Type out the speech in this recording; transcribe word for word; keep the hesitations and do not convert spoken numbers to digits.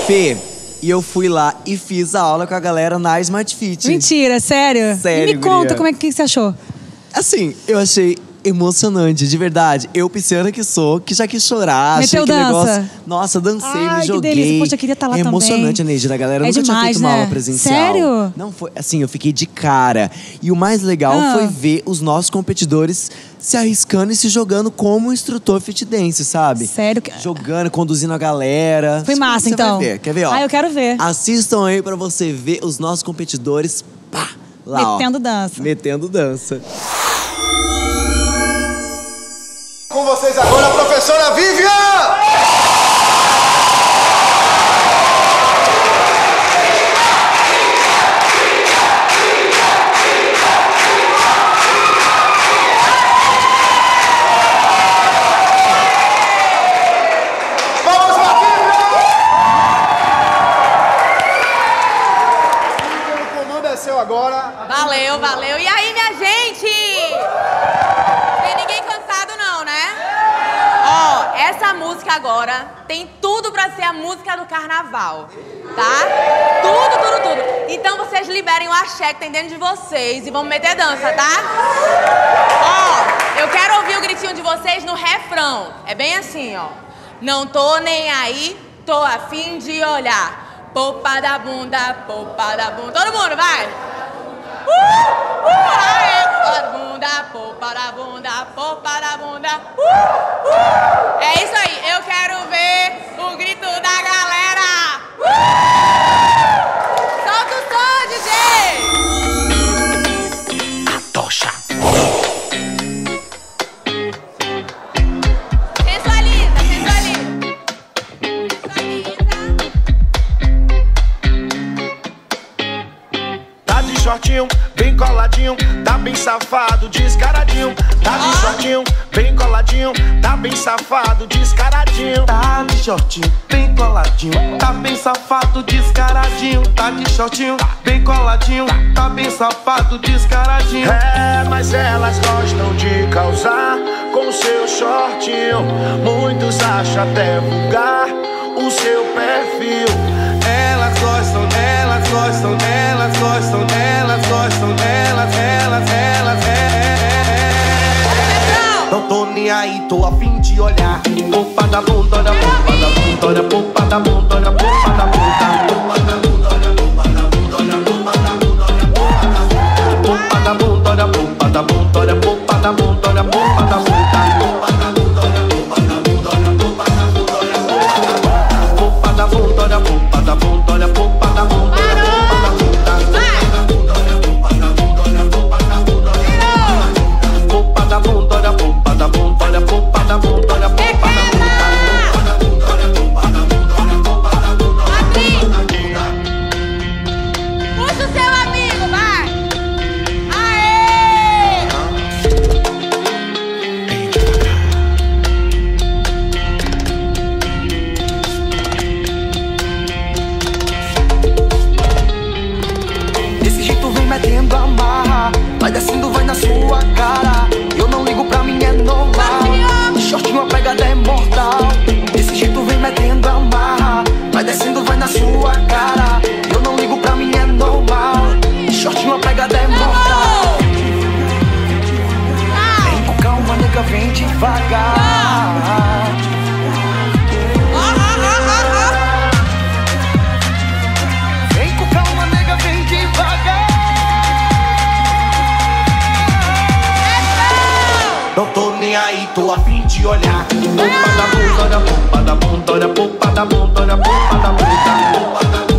Fê, e eu fui lá e fiz a aula com a galera na Smart Fit. Mentira, sério? Sério, E me conta, guria. como é que, que você achou? Assim, eu achei emocionante, de verdade. Eu, pisciana que sou, que já quis chorar. Meteu achei que dança? negócio... Nossa, dancei, Ai, me que joguei. delícia. Poxa, eu queria estar lá é também. emocionante a energia da galera. Eu É nunca demais, tinha feito uma né? aula presencial. Sério? Não, foi assim, eu fiquei de cara. E o mais legal Ah. foi ver os nossos competidores se arriscando e se jogando como instrutor fit dance, sabe? Sério? que- Jogando, conduzindo a galera. Foi massa, Você então. Vai ver. Quer ver, ó? Ah, eu quero ver. Assistam aí pra você ver os nossos competidores, pá, lá, Metendo ó. dança. Metendo dança. Com vocês agora, a professora Vivian! Vamos lá, Vivian! O comando é seu agora. Valeu, valeu. E aí, minha gente? Tem ninguém cansado não, né? Ó, essa música agora tem tudo pra ser a música do carnaval, tá? Tudo, tudo, tudo. Então vocês liberem o axé que tem dentro de vocês e vamos meter dança, tá? Ó, eu quero ouvir o gritinho de vocês no refrão. É bem assim, ó. Não tô nem aí, tô a fim de olhar. Popa da bunda, popa da bunda. Todo mundo, vai! Uh, uh, aê, popa da bunda, popa da bunda, popa da bunda. Uh, uh. É isso aí, eu quero ver o grito da galera. Uh. Solta o som, D J! A tocha. Sensualiza, sensualiza. Sensualiza. Tá de shortinho, bem coladinho, tá bem safado, descaradinho. Tá de shortinho, bem coladinho, tá bem safado, descaradinho. Tá de shortinho, bem coladinho, tá bem safado, descaradinho. Tá de shortinho, bem coladinho, tá bem safado, descaradinho. É, mas elas gostam de causar com seu shortinho. Muitos acham até vulgar o seu perfil. Elas gostam, elas gostam, elas gostam, elas gostam, elas, elas, elas, elas. Não tô nem aí, tô a fim de olhar. Popa da bunda, olha, popa da bunda, olha, popa da bunda, olha, popa da bunda. Popa da bunda, olha, popa da bunda, olha, popa da bunda, olha, popa da bunda. Popa da bunda, olha, popa da bunda, olha, popa da bunda, olha, popa da bunda. Popa da bunda, olha, popa da bunda, olha, popa da bunda, olha, popa da bunda. Popa da bunda, olha, popa da bunda, olha, popa da bunda, olha, popa da bunda. Popa da bunda, olha, popa da bunda, olha, popa da bunda, olha, popa da bunda. Puxa o seu amigo, vai! Aê! Desse jeito vem metendo a marra, vai descendo, vai na sua cara. Eu não ligo, pra mim é normal. De shortinho a pegada é mortal. Desse jeito vem metendo a marra, vai descendo, vai na sua cara. Eu não ligo, pra mim é normal. De shortinho a pegada é mortal. Vem com calma, nega, vem devagar. Vem com calma, nega, vem devagar. Não tô nem aí, tô a fim de olhar. Popa da bunda, olha, popa da bunda, olha, popa da bunda, olha, popa da bunda. Popa da bunda.